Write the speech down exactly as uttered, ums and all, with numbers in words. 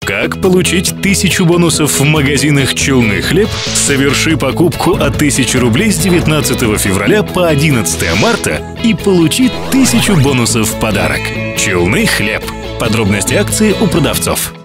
Как получить тысячу бонусов в магазинах «Челны хлеб»? Соверши покупку от тысячи рублей с девятнадцатого февраля по одиннадцатое марта и получи тысячу бонусов в подарок. «Челны хлеб». Подробности акции у продавцов.